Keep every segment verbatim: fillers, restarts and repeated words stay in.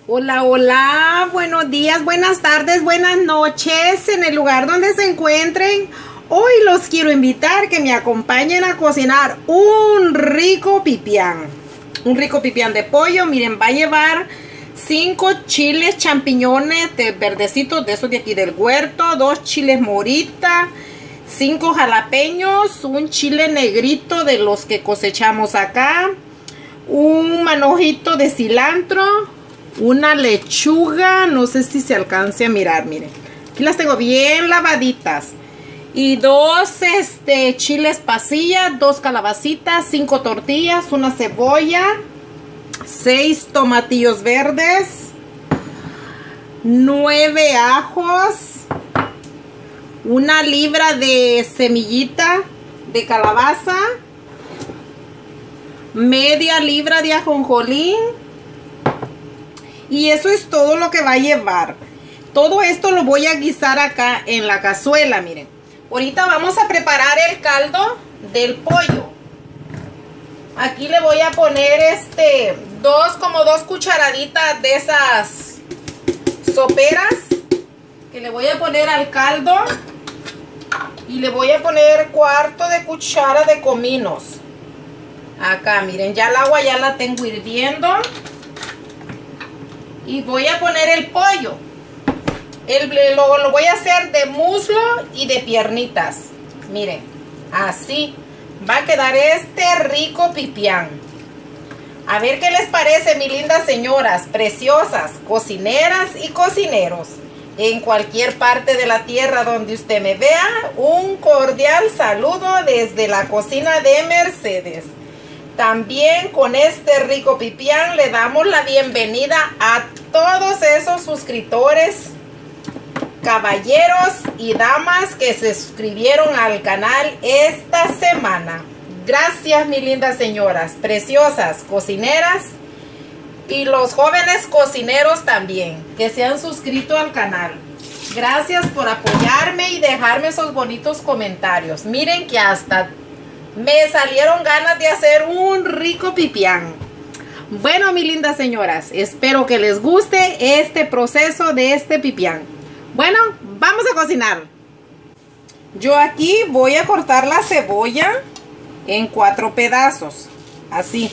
Hola, hola, buenos días, buenas tardes, buenas noches, en el lugar donde se encuentren. Hoy los quiero invitar que me acompañen a cocinar un rico pipián. Un rico pipián de pollo. Miren, va a llevar cinco chiles champiñones de verdecitos, de esos de aquí del huerto, dos chiles morita, cinco jalapeños, un chile negrito de los que cosechamos acá, un manojito de cilantro, una lechuga, no sé si se alcance a mirar, miren, aquí las tengo bien lavaditas, y dos este, chiles pasilla, dos calabacitas, cinco tortillas, una cebolla, seis tomatillos verdes, nueve ajos, una libra de semillita de calabaza, media libra de ajonjolí. Y eso es todo lo que va a llevar. Todo esto lo voy a guisar acá en la cazuela, miren. Ahorita vamos a preparar el caldo del pollo. Aquí le voy a poner este, dos, como dos cucharaditas de esas soperas que le voy a poner al caldo. Y le voy a poner cuarto de cuchara de cominos. Acá, miren, ya el agua ya la tengo hirviendo. Y voy a poner el pollo. El, lo, lo voy a hacer de muslo y de piernitas. Miren, así va a quedar este rico pipián. A ver qué les parece, mis lindas señoras, preciosas, cocineras y cocineros. En cualquier parte de la tierra donde usted me vea, un cordial saludo desde la cocina de Mercedes. También con este rico pipián le damos la bienvenida a todos esos suscriptores, caballeros y damas que se suscribieron al canal esta semana. Gracias, mis lindas señoras, preciosas cocineras, y los jóvenes cocineros también que se han suscrito al canal. Gracias por apoyarme y dejarme esos bonitos comentarios. Miren que hasta me salieron ganas de hacer un rico pipián. Bueno, mis lindas señoras, espero que les guste este proceso de este pipián. Bueno, vamos a cocinar. Yo aquí voy a cortar la cebolla en cuatro pedazos, así.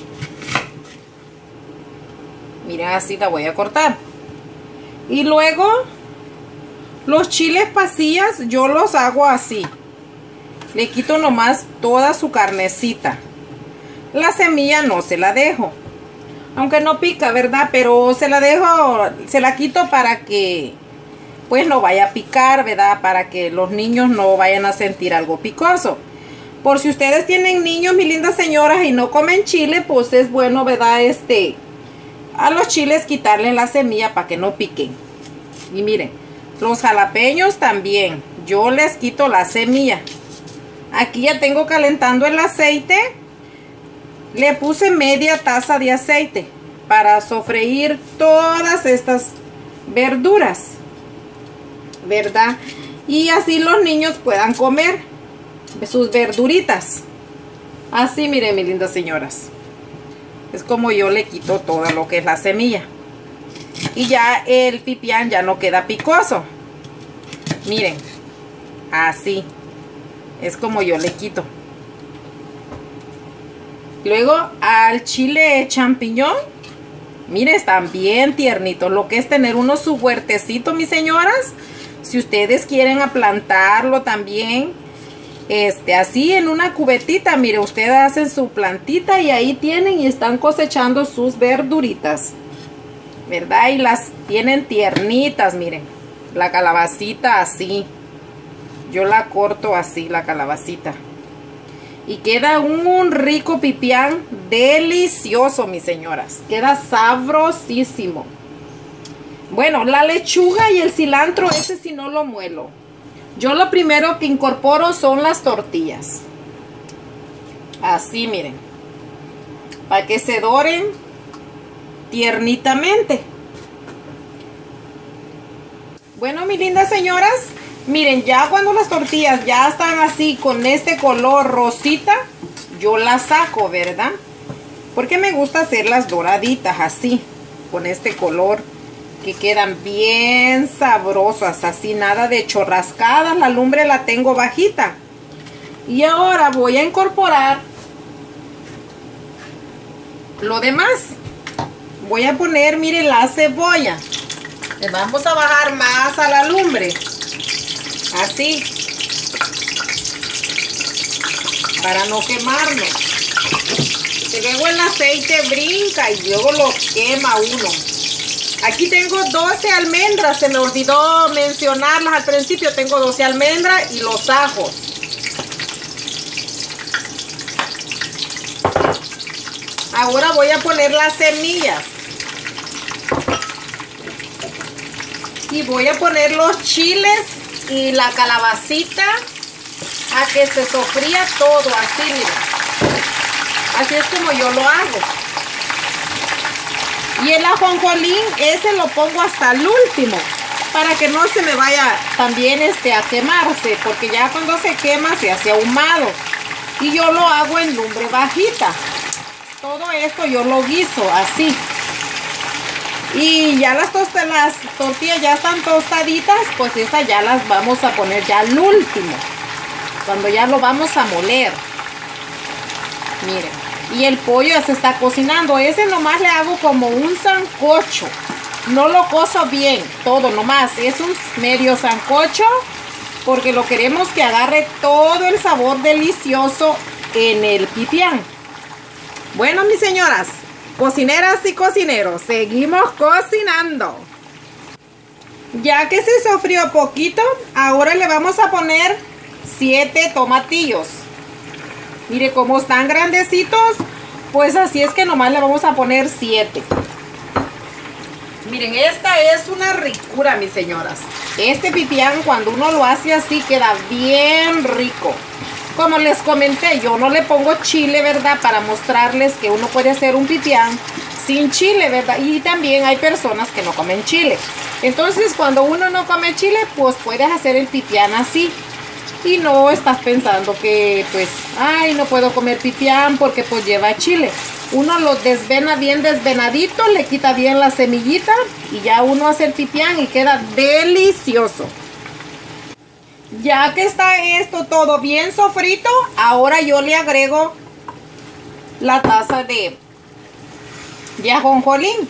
Miren, así la voy a cortar. Y luego los chiles pasillas yo los hago así. Le quito nomás toda su carnecita. La semilla no se la dejo. Aunque no pica, ¿verdad? Pero se la dejo, se la quito para que pues no vaya a picar, ¿verdad? Para que los niños no vayan a sentir algo picoso. Por si ustedes tienen niños, mis lindas señoras, y no comen chile, pues es bueno, ¿verdad? Este, a los chiles quitarles la semilla para que no piquen. Y miren, los jalapeños también, yo les quito la semilla. Aquí ya tengo calentando el aceite. Le puse media taza de aceite para sofreír todas estas verduras, ¿verdad? Y así los niños puedan comer sus verduritas. Así, miren, mis lindas señoras. Es como yo le quito todo lo que es la semilla. Y ya el pipián ya no queda picoso. Miren, así. Es como yo le quito. Luego al chile champiñón. Miren, están bien tiernitos. Lo que es tener uno su huertecito, mis señoras. Si ustedes quieren plantarlo también. Este, así en una cubetita. Miren, ustedes hacen su plantita y ahí tienen y están cosechando sus verduritas, ¿verdad? Y las tienen tiernitas, miren. La calabacita así. Yo la corto así, la calabacita. Y queda un rico pipián delicioso, mis señoras. Queda sabrosísimo. Bueno, la lechuga y el cilantro, ese sí no lo muelo. Yo lo primero que incorporo son las tortillas. Así, miren. Para que se doren tiernitamente. Bueno, mis lindas señoras, miren, ya cuando las tortillas ya están así con este color rosita, yo las saco, ¿verdad? Porque me gusta hacerlas doraditas así, con este color que quedan bien sabrosas, así nada de chorrascadas. La lumbre la tengo bajita. Y ahora voy a incorporar lo demás. Voy a poner, miren, la cebolla. Le vamos a bajar más a la lumbre. Así. Para no quemarlo. Que luego el aceite brinca y luego lo quema uno. Aquí tengo doce almendras. Se me olvidó mencionarlas al principio. Tengo doce almendras y los ajos. Ahora voy a poner las semillas. Y voy a poner los chiles y la calabacita a que se sofría todo así, miren. Así es como yo lo hago. Y el ajonjolín, ese lo pongo hasta el último, para que no se me vaya también este a quemarse, porque ya cuando se quema se hace ahumado. Y yo lo hago en lumbre bajita. Todo esto yo lo guiso así. Y ya las, las tortillas ya están tostaditas, pues esas ya las vamos a poner ya al último, cuando ya lo vamos a moler. Miren, y el pollo ya se está cocinando. Ese nomás le hago como un sancocho. No lo cozo bien, todo nomás. Es un medio sancocho, porque lo queremos que agarre todo el sabor delicioso en el pipián. Bueno, mis señoras, cocineras y cocineros, seguimos cocinando. Ya que se sofrió poquito, ahora le vamos a poner siete tomatillos. Mire cómo están grandecitos, pues así es que nomás le vamos a poner siete. Miren, esta es una ricura, mis señoras. Este pipián, cuando uno lo hace así, queda bien rico. Como les comenté, yo no le pongo chile, ¿verdad? Para mostrarles que uno puede hacer un pipián sin chile, ¿verdad? Y también hay personas que no comen chile. Entonces, cuando uno no come chile, pues puedes hacer el pipián así. Y no estás pensando que, pues, ay, no puedo comer pipián porque pues lleva chile. Uno lo desvena bien desvenadito, le quita bien la semillita y ya uno hace el pipián y queda delicioso. Ya que está esto todo bien sofrito, ahora yo le agrego la taza de, de ajonjolín.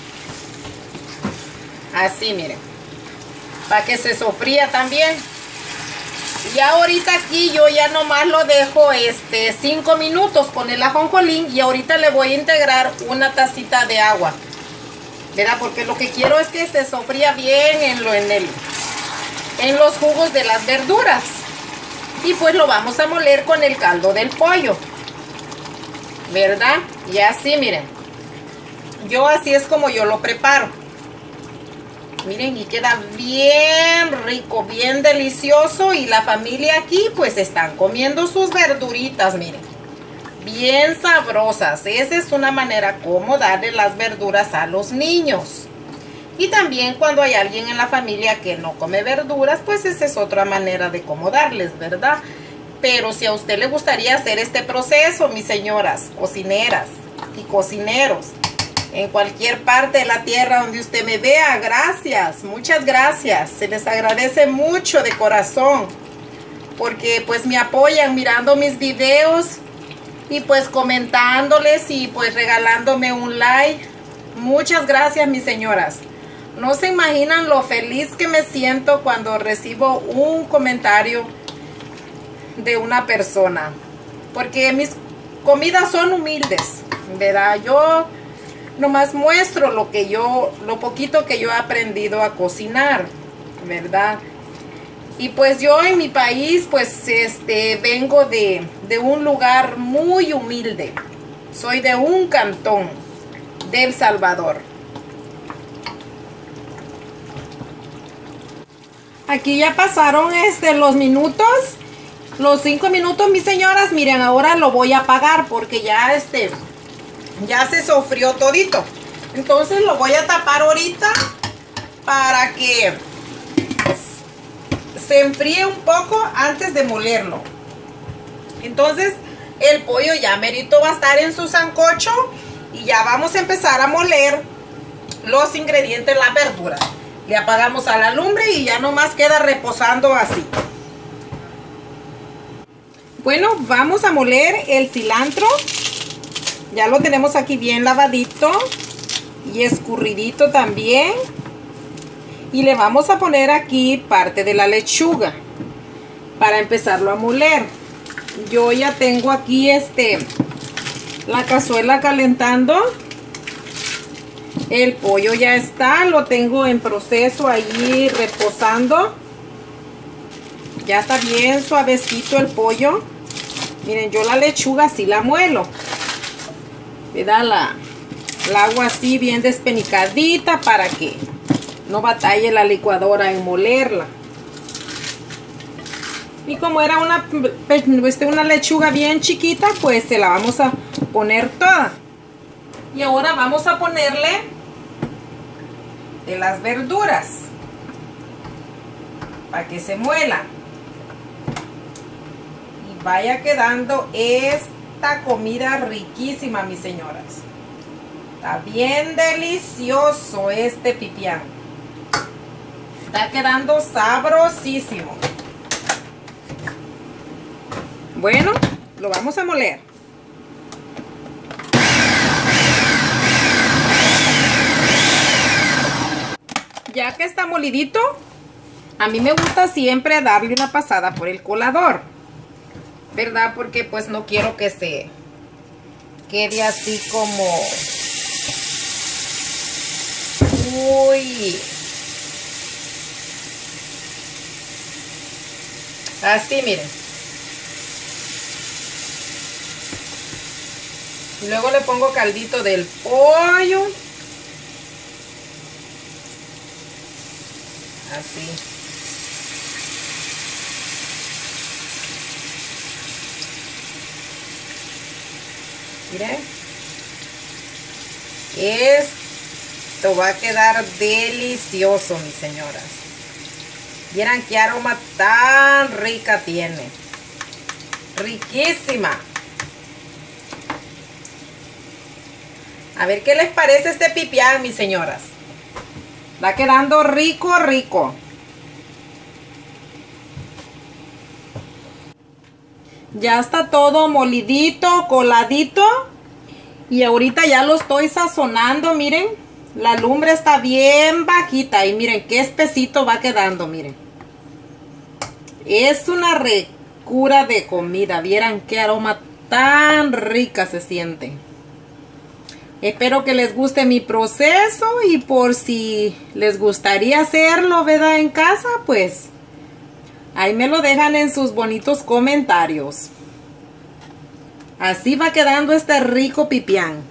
Así, miren. Para que se sofría también. Y ahorita aquí yo ya nomás lo dejo este cinco minutos con el ajonjolín. Y ahorita le voy a integrar una tacita de agua, ¿verdad? Porque lo que quiero es que se sofría bien en, lo, en el... en los jugos de las verduras. Y pues lo vamos a moler con el caldo del pollo, ¿verdad? Y así, miren, yo así es como yo lo preparo. Miren, y queda bien rico, bien delicioso. Y la familia aquí pues están comiendo sus verduritas, miren, bien sabrosas. Esa es una manera como darle las verduras a los niños. Y también cuando hay alguien en la familia que no come verduras, pues esa es otra manera de cómo darles, ¿verdad? Pero si a usted le gustaría hacer este proceso, mis señoras cocineras y cocineros, en cualquier parte de la tierra donde usted me vea, gracias, muchas gracias. Se les agradece mucho de corazón, porque pues me apoyan mirando mis videos y pues comentándoles y pues regalándome un like. Muchas gracias, mis señoras. No se imaginan lo feliz que me siento cuando recibo un comentario de una persona. Porque mis comidas son humildes, ¿verdad? Yo nomás muestro lo que yo, lo poquito que yo he aprendido a cocinar, ¿verdad? Y pues yo en mi país, pues este, vengo de, de un lugar muy humilde. Soy de un cantón de El Salvador. Aquí ya pasaron este, los minutos, los cinco minutos, mis señoras. Miren, ahora lo voy a apagar porque ya, este, ya se sofrió todito. Entonces lo voy a tapar ahorita para que se enfríe un poco antes de molerlo. Entonces el pollo ya merito va a estar en su sancocho y ya vamos a empezar a moler los ingredientes, las verduras. Le apagamos a la lumbre y ya nomás queda reposando así. Bueno, vamos a moler el cilantro. Ya lo tenemos aquí bien lavadito y escurridito también. Y le vamos a poner aquí parte de la lechuga para empezarlo a moler. Yo ya tengo aquí este la cazuela calentando. El pollo ya está, lo tengo en proceso allí reposando. Ya está bien suavecito el pollo. Miren, yo la lechuga sí la muelo. ¿Verdad? La, el agua así bien despenicadita para que no batalle la licuadora en molerla. Y como era una, una lechuga bien chiquita, pues se la vamos a poner toda. Y ahora vamos a ponerle de las verduras para que se muela y vaya quedando esta comida riquísima, mis señoras. Está bien delicioso este pipián. Está quedando sabrosísimo. Bueno, lo vamos a moler. Ya que está molidito, a mí me gusta siempre darle una pasada por el colador, ¿verdad? Porque pues no quiero que se quede así como... Uy. Así, miren. Luego le pongo caldito del pollo. Así. Miren. Esto va a quedar delicioso, mis señoras. Vieran qué aroma tan rica tiene. Riquísima. A ver qué les parece este pipián, mis señoras. Va quedando rico, rico. Ya está todo molidito, coladito. Y ahorita ya lo estoy sazonando, miren. La lumbre está bien bajita. Y miren qué espesito va quedando, miren. Es una ricura de comida. Vieran qué aroma tan rica se siente. Espero que les guste mi proceso y por si les gustaría hacerlo, ¿verdad? En casa, pues ahí me lo dejan en sus bonitos comentarios. Así va quedando este rico pipián.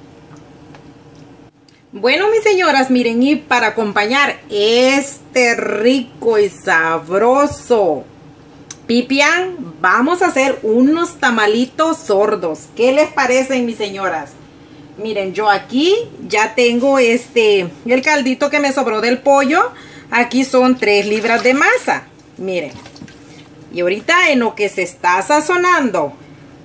Bueno, mis señoras, miren, y para acompañar este rico y sabroso pipián, vamos a hacer unos tamalitos sordos. ¿Qué les parecen, mis señoras? Miren, yo aquí ya tengo este, el caldito que me sobró del pollo. Aquí son tres libras de masa. Miren. Y ahorita en lo que se está sazonando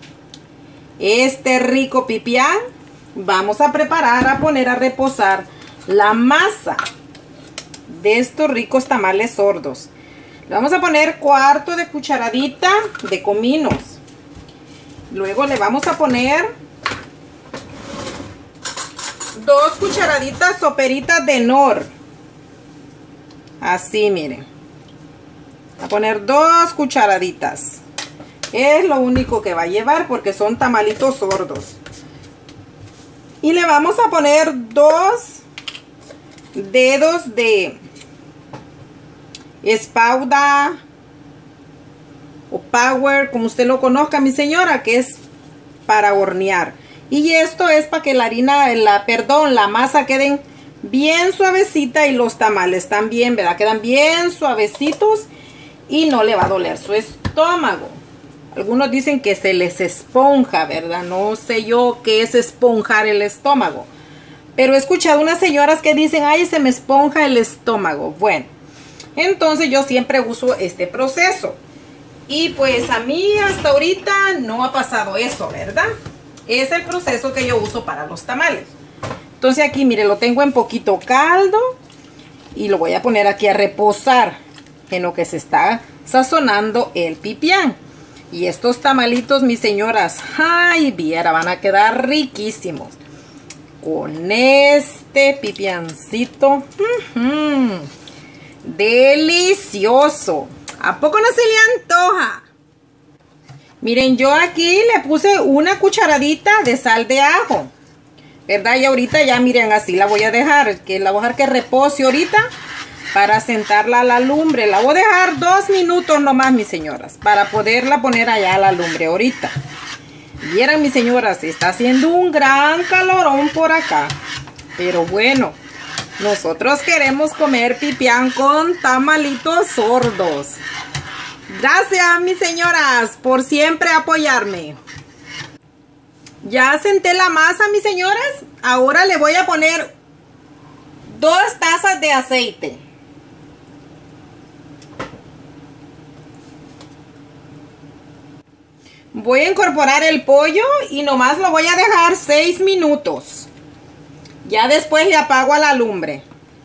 este rico pipián, vamos a preparar, a poner a reposar la masa de estos ricos tamales sordos. Le vamos a poner cuarto de cucharadita de cominos. Luego le vamos a poner dos cucharaditas soperitas de nor. Así, miren. Voy a poner dos cucharaditas. Es lo único que va a llevar porque son tamalitos sordos. Y le vamos a poner dos dedos de espauda o power, como usted lo conozca, mi señora, que es para hornear. Y esto es para que la harina, la, perdón, la masa queden bien suavecita y los tamales también, ¿verdad? Quedan bien suavecitos y no le va a doler su estómago. Algunos dicen que se les esponja, ¿verdad? No sé yo qué es esponjar el estómago. Pero he escuchado unas señoras que dicen, ay, se me esponja el estómago. Bueno, entonces yo siempre uso este proceso. Y pues a mí hasta ahorita no ha pasado eso, ¿verdad? Es el proceso que yo uso para los tamales. Entonces aquí, mire, lo tengo en poquito caldo y lo voy a poner aquí a reposar en lo que se está sazonando el pipián. Y estos tamalitos, mis señoras, ay, viera, van a quedar riquísimos con este pipiancito. Uh-huh. Delicioso. ¿A poco no se le antoja? Miren, yo aquí le puse una cucharadita de sal de ajo, ¿verdad? Y ahorita ya, miren, así la voy a dejar, que la voy a dejar que repose ahorita para sentarla a la lumbre. La voy a dejar dos minutos nomás, mis señoras, para poderla poner allá a la lumbre ahorita. Vieran, mis señoras, está haciendo un gran calorón por acá, pero bueno, nosotros queremos comer pipián con tamalitos sordos. Gracias, mis señoras, por siempre apoyarme. Ya senté la masa, mis señoras. Ahora le voy a poner dos tazas de aceite. Voy a incorporar el pollo y nomás lo voy a dejar seis minutos. Ya después le apago a la lumbre,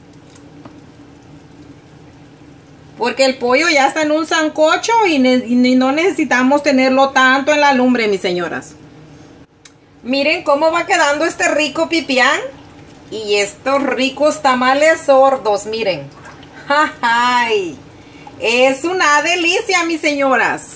porque el pollo ya está en un sancocho y, ne y no necesitamos tenerlo tanto en la lumbre, mis señoras. Miren cómo va quedando este rico pipián y estos ricos tamales sordos, miren. ¡Ay! Es una delicia, mis señoras.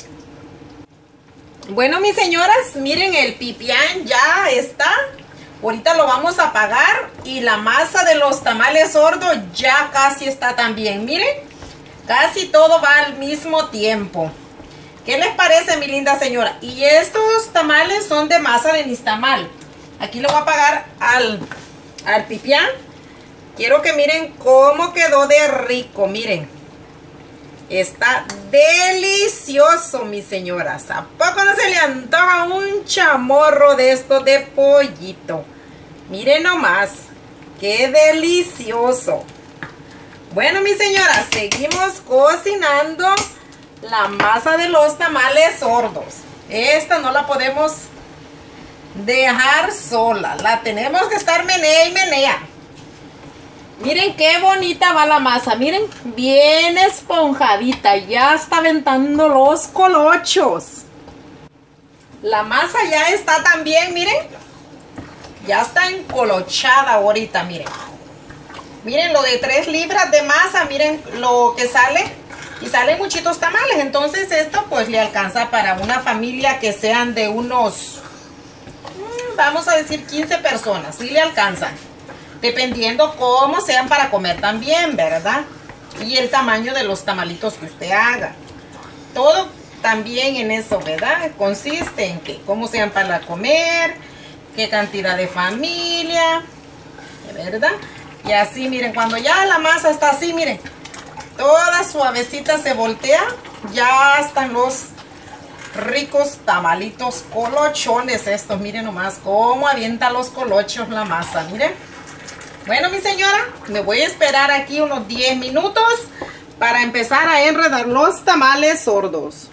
Bueno, mis señoras, miren, el pipián ya está. Ahorita lo vamos a apagar y la masa de los tamales sordos ya casi está también. Miren, casi todo va al mismo tiempo. ¿Qué les parece, mi linda señora? Y estos tamales son de masa de nixtamal. Aquí lo voy a apagar al, al pipián. Quiero que miren cómo quedó de rico, miren. Está delicioso, mis señoras. ¿A poco no se le antoja un chamorro de estos de pollito? Miren nomás, qué delicioso. Bueno, mis señoras, seguimos cocinando la masa de los tamales sordos. Esta no la podemos dejar sola, la tenemos que estar menea y menea. Miren qué bonita va la masa, miren, bien esponjadita, ya está aventando los colochos. La masa ya está también, miren, ya está encolochada ahorita, miren. Miren lo de tres libras de masa, miren lo que sale, y salen muchitos tamales. Entonces esto pues le alcanza para una familia que sean de unos, vamos a decir quince personas, sí le alcanzan. Dependiendo cómo sean para comer también, ¿verdad? Y el tamaño de los tamalitos que usted haga. Todo también en eso, ¿verdad? Consiste en que cómo sean para comer, qué cantidad de familia, ¿verdad? Y así, miren, cuando ya la masa está así, miren, toda suavecita se voltea, ya están los ricos tamalitos colochones estos. Miren nomás cómo avienta los colochos la masa, miren. Bueno, mi señora, me voy a esperar aquí unos diez minutos para empezar a enredar los tamales sordos.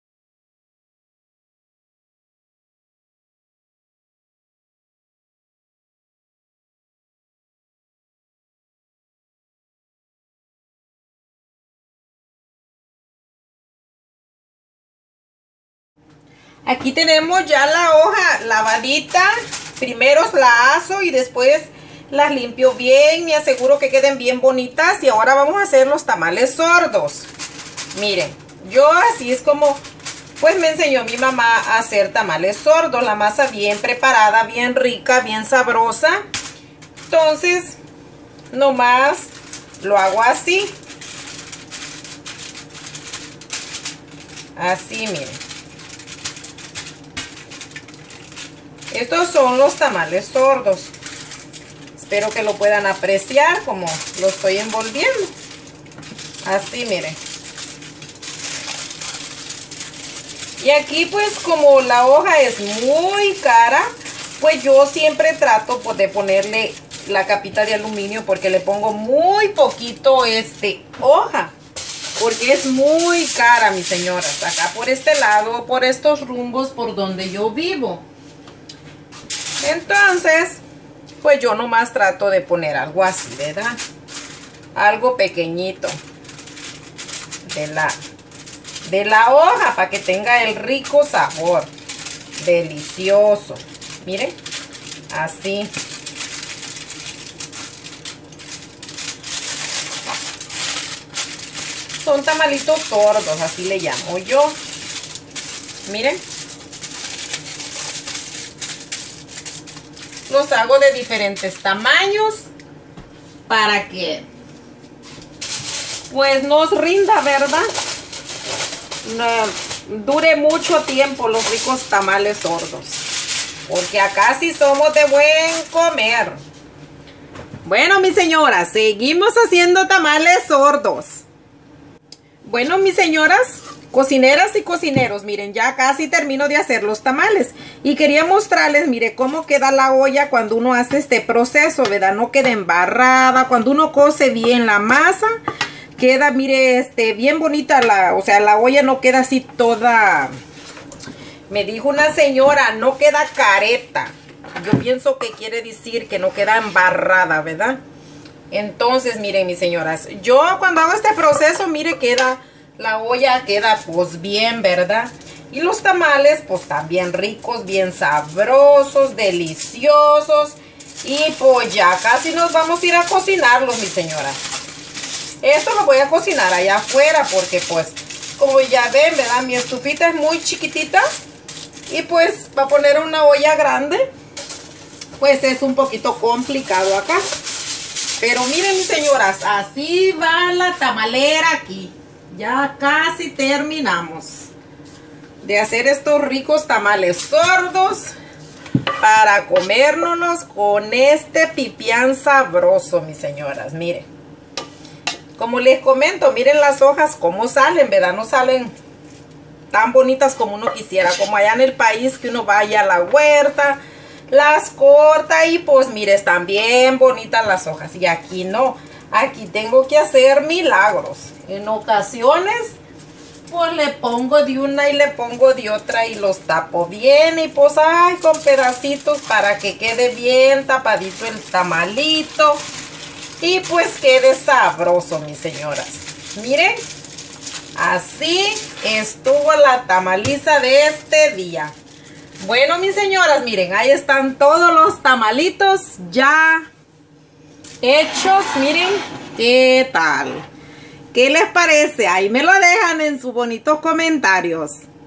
Aquí tenemos ya la hoja lavadita. Primero la aso y después las limpio bien, me aseguro que queden bien bonitas. Y ahora vamos a hacer los tamales sordos. Miren, yo así es como pues me enseñó mi mamá a hacer tamales sordos. La masa bien preparada, bien rica, bien sabrosa. Entonces nomás lo hago así. Así, miren. Estos son los tamales sordos. Espero que lo puedan apreciar como lo estoy envolviendo. Así, miren. Y aquí pues como la hoja es muy cara, pues yo siempre trato pues, de ponerle la capita de aluminio, porque le pongo muy poquito este hoja. Porque es muy cara, mis señoras. Acá por este lado, por estos rumbos por donde yo vivo. Entonces, pues yo nomás trato de poner algo así, ¿verdad? Algo pequeñito de la, de la hoja para que tenga el rico sabor. Delicioso. Miren, así. Son tamalitos sordos, así le llamo yo. Miren. Los hago de diferentes tamaños para que pues nos rinda, ¿verdad? No, dure mucho tiempo los ricos tamales sordos. Porque acá sí somos de buen comer. Bueno, mis señoras, seguimos haciendo tamales sordos. Bueno, mis señoras, cocineras y cocineros, miren, ya casi termino de hacer los tamales. Y quería mostrarles, mire, cómo queda la olla cuando uno hace este proceso, ¿verdad? No queda embarrada. Cuando uno cose bien la masa, queda, mire, este, bien bonita la, o sea, la olla no queda así toda... Me dijo una señora, no queda careta. Yo pienso que quiere decir que no queda embarrada, ¿verdad? Entonces, miren, mis señoras, yo cuando hago este proceso, mire, queda, la olla queda pues bien, ¿verdad? Y los tamales pues también ricos, bien sabrosos, deliciosos. Y pues ya casi nos vamos a ir a cocinarlos, mis señoras. Esto lo voy a cocinar allá afuera porque pues, como ya ven, ¿verdad? Mi estufita es muy chiquitita. Y pues, para poner una olla grande, pues es un poquito complicado acá. Pero miren, mis señoras, así va la tamalera aquí. Ya casi terminamos de hacer estos ricos tamales sordos para comérnoslos con este pipián sabroso, mis señoras. Miren, como les comento, miren las hojas cómo salen, ¿verdad? No salen tan bonitas como uno quisiera, como allá en el país que uno vaya a la huerta, las corta y pues mire, están bien bonitas las hojas. Y aquí no, aquí tengo que hacer milagros. En ocasiones pues le pongo de una y le pongo de otra y los tapo bien y pues ay, con pedacitos para que quede bien tapadito el tamalito y pues quede sabroso, mis señoras. Miren, así estuvo la tamaliza de este día. Bueno, mis señoras, miren, ahí están todos los tamalitos ya hechos. Miren, ¿qué tal? ¿Qué les parece? Ahí me lo dejan en sus bonitos comentarios.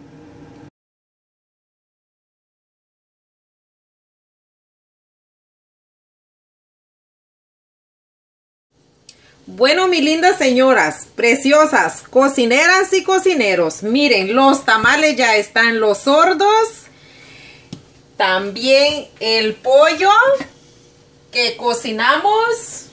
Bueno, mis lindas señoras, preciosas, cocineras y cocineros, miren, los tamales ya están los sordos. También el pollo que cocinamos,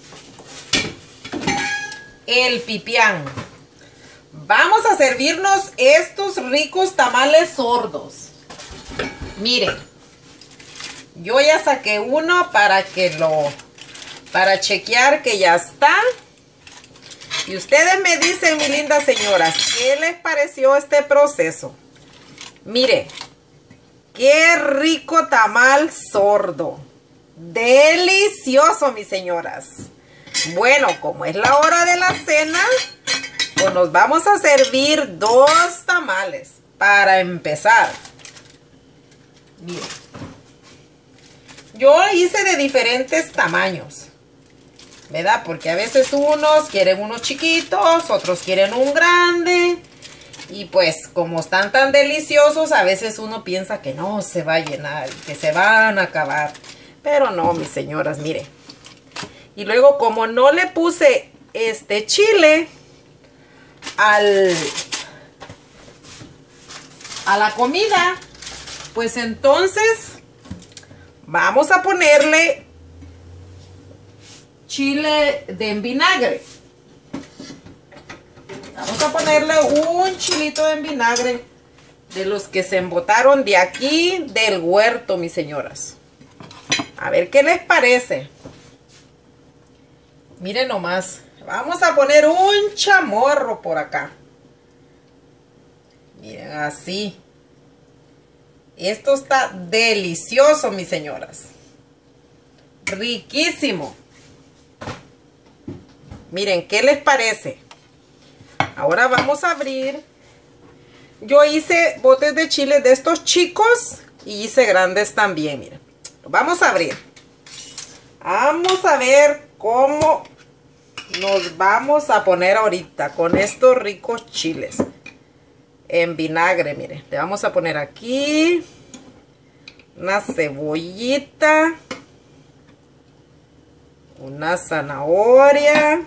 el pipián. Vamos a servirnos estos ricos tamales sordos. Miren, yo ya saqué uno para que lo, para chequear que ya está. Y ustedes me dicen, mis lindas señoras, ¿qué les pareció este proceso? Miren. ¡Qué rico tamal sordo! ¡Delicioso, mis señoras! Bueno, como es la hora de la cena, pues nos vamos a servir dos tamales para empezar. Miren. Yo hice de diferentes tamaños, ¿verdad? Porque a veces unos quieren unos chiquitos, otros quieren un grande. Y pues como están tan deliciosos, a veces uno piensa que no se va a llenar, que se van a acabar. Pero no, mis señoras, miren. Y luego como no le puse este chile al, a la comida, pues entonces vamos a ponerle chile de en vinagre. Vamos a ponerle un chilito en vinagre de los que se embotaron de aquí del huerto, mis señoras. A ver qué les parece. Miren nomás. Vamos a poner un chamorro por acá. Miren, así. Esto está delicioso, mis señoras. riquísimo. Miren, ¿qué les parece? Ahora vamos a abrir. Yo hice botes de chile de estos chicos y hice grandes también, miren. Vamos a abrir. Vamos a ver cómo nos vamos a poner ahorita con estos ricos chiles en vinagre. Miren, le vamos a poner aquí una cebollita, una zanahoria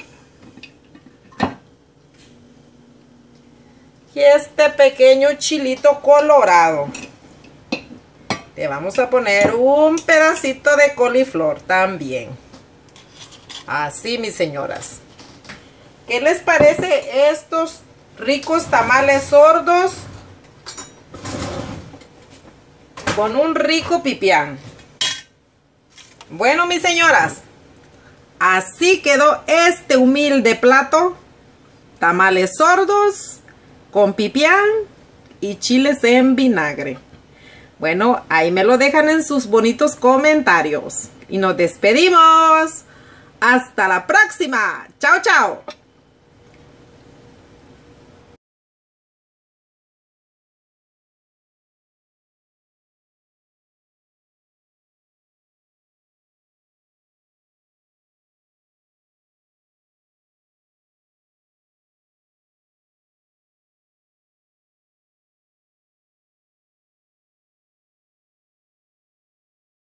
y este pequeño chilito colorado. Le vamos a poner un pedacito de coliflor también. Así, mis señoras. ¿Qué les parece estos ricos tamales sordos con un rico pipián? Bueno, mis señoras, así quedó este humilde plato. Tamales sordos con pipián y chiles en vinagre. Bueno, ahí me lo dejan en sus bonitos comentarios. Y nos despedimos. Hasta la próxima. Chao, chao.